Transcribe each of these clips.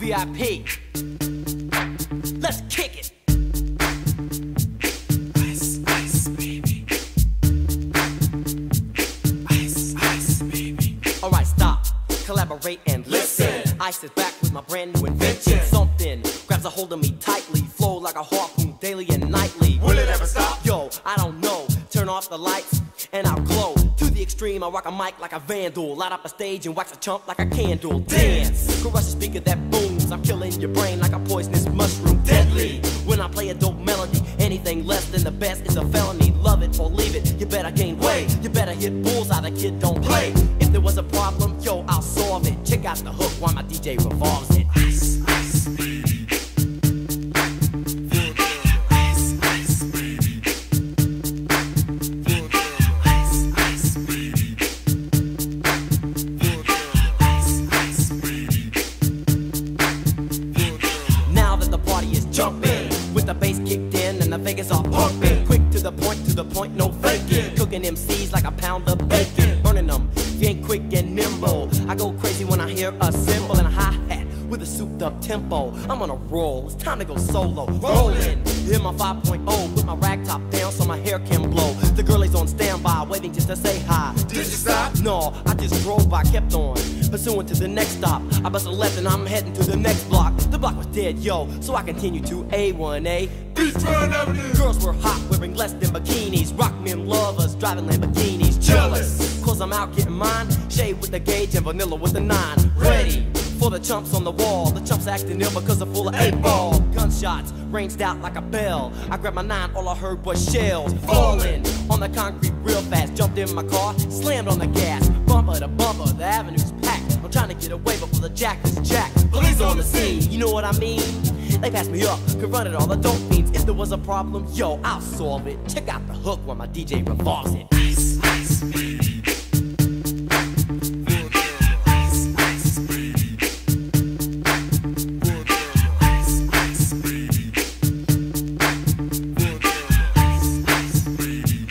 VIP. Let's kick it. Ice, ice, baby. Ice, ice, baby. Alright, stop, collaborate and listen. Ice is back with my brand new invention. Something grabs a hold of me tightly, flow like a harpoon daily and nightly. Will it ever stop? Yo, I don't know. Turn off the lights and I'll glow. To the extreme, I rock a mic like a vandal. Light up a stage and wax a chump like a candle. Dance, crush a speaker that booms. I'm killing your brain like a poisonous mushroom. Deadly, when I play a dope melody. Anything less than the best is a felony. Love it or leave it, you better gain weight. You better hit bullseye, the kid don't play. If there was a problem, yo, I'll solve it. Check out the hook while my DJ revolves it. Ice, ice, baby. Vegas are pumping, quick to the point, no faking. Cooking MCs like a pound of bacon, burning them. If you ain't quick and nimble, I go crazy when I hear a cymbal and a hi-hat with a souped-up tempo. I'm on a roll, it's time to go solo. Rolling, hit my 5.0, put my rag top down so my hair can blow. The girl is on standby, waiting just to say hi. Did you stop? No, I just drove by, kept on pursuing to the next stop. I bust a left and I'm heading to the next block. The block was dead, yo, so I continued to A1A. Beachfront Avenue. Girls were hot, wearing less than bikinis. Rock men lovers, driving Lamborghinis. Jealous, cause I'm out getting mine. Shade with the gauge and vanilla with the 9. Ready for the chumps on the wall. The chumps acting ill because they're full of 8-ball. Gunshots ranged out like a bell. I grabbed my 9, all I heard was shells falling on the concrete real fast. Jumped in my car, slammed on the gas. Bumper to bumper, the avenue's packed. I'm trying to get away before the jack is jacked. Police on the scene, you know what I mean? They passed me up, could run it all, the dope fiends. If there was a problem, yo, I'll solve it. Check out the hook while my DJ revolves it. Ice, ice, baby. Ice, ice, baby. Ice, ice, baby. Ice, ice, baby.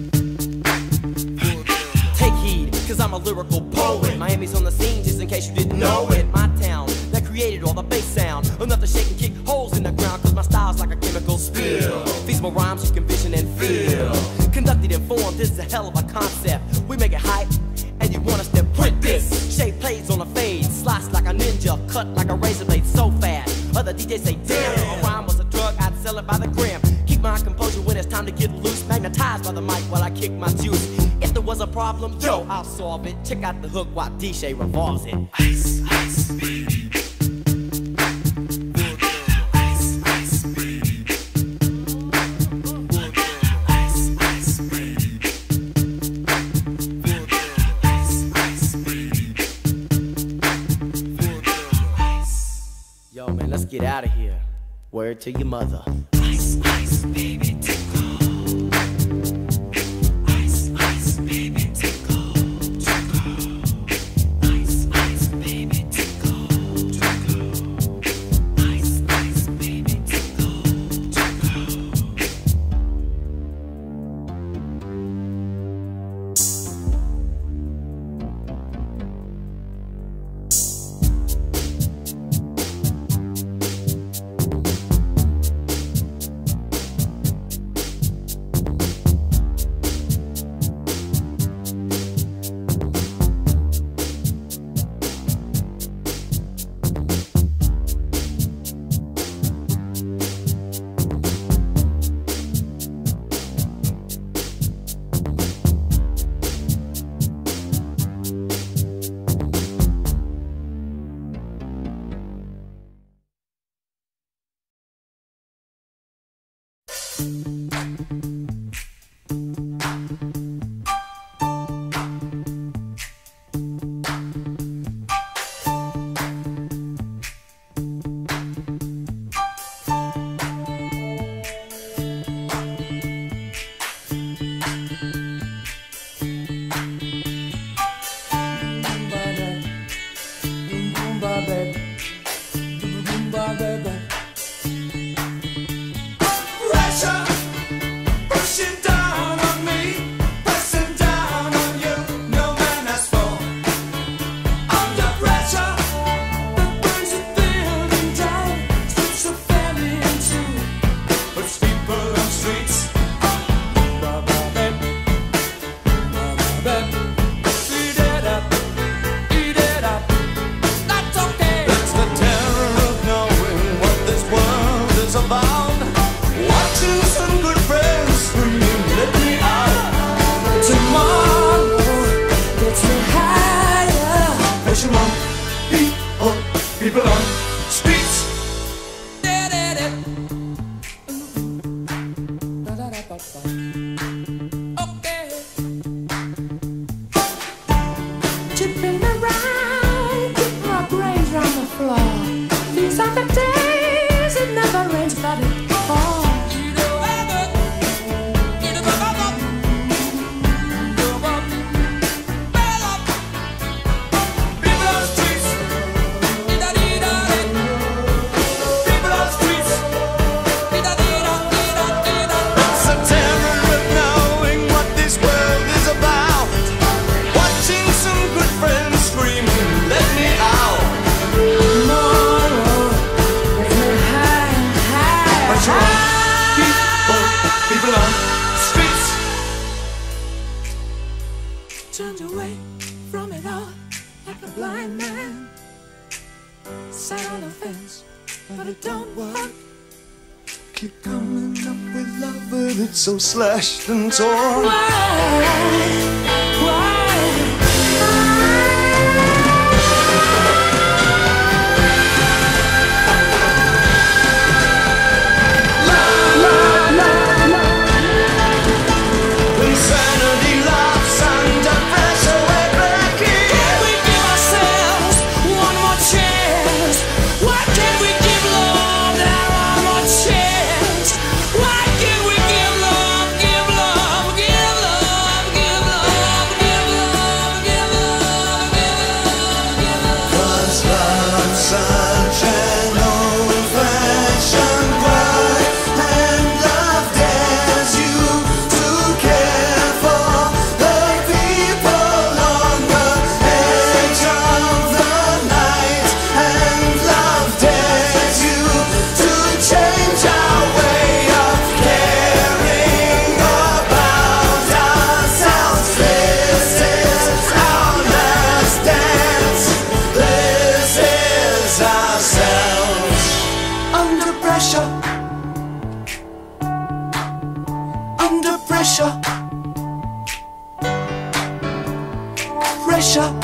Take heed, cause I'm a lyrical poet. Miami's on the scene, just in case you didn't know it. My town, that created all the bass sound. Enough to shake and kick holes in the ground, cause my style's like a chemical spill. Feasible rhymes you can vision and feel. Conducted in form, this is a hell of a concept. We make it hype, and you want us to print this. Shape plays on a fade, slice like a ninja, cut like a razor blade so fast. Other DJs say, damn, if a rhyme was a drug, I'd sell it by the gram. Keep my composure when it's time to get loose. Magnetized by the mic while I kick my juice. If there was a problem, yo, I'll solve it. Check out the hook while DJ revolves it. Ice, ice, baby. Yo, man, let's get out of here. Word to your mother. Ice, ice, baby, tickle. Ice, ice, baby, tickle. Tickle. Ice, ice, baby, tickle. Tickle. Ice, ice, baby, tickle. Tickle. don't worry. Keep coming up with love, but it's so slashed and torn. Why? Insanity laughs under pressure, we're breaking. Can we give ourselves one more chance? Why can't we give love that one more chance? Why can't we give love, give love, give love, give love, give love, give love, give love? 'Cause love's such an old-fashioned word, and love dares you to care for the people on the edge of the night, and love dares you to change our way of caring about ourselves. This is our last dance. This is ourselves. Under pressure. Under pressure. Pressure.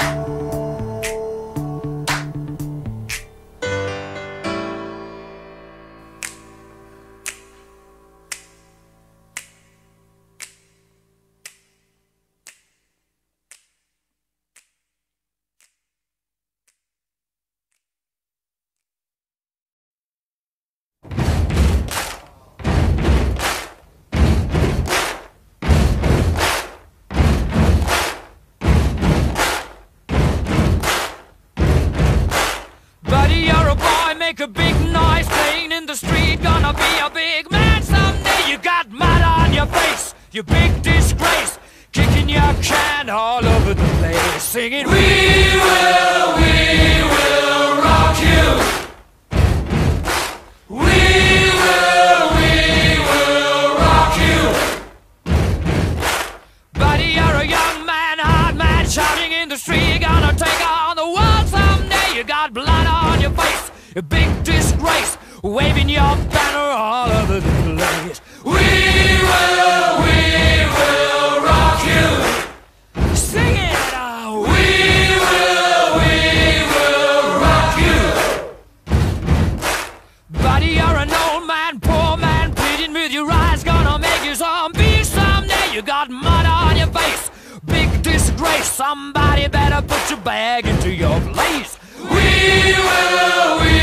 Buddy, you're a boy, make a big noise, playing in the street, gonna be a big man someday. You got mud on your face, you big disgrace, kicking your can all over the place, singing, we will rock you. We will rock you. Buddy, you're a young man, hard man, shouting in the street, gonna take on the world someday. You got blood on your face, a big disgrace, waving your banner all over the place. We will rock you. Sing it out. We will rock you. Buddy, you're an old man, poor man, pleading with your eyes, gonna make you zombie someday. You got mud on your face, big disgrace, somebody better put your bag into your place. We will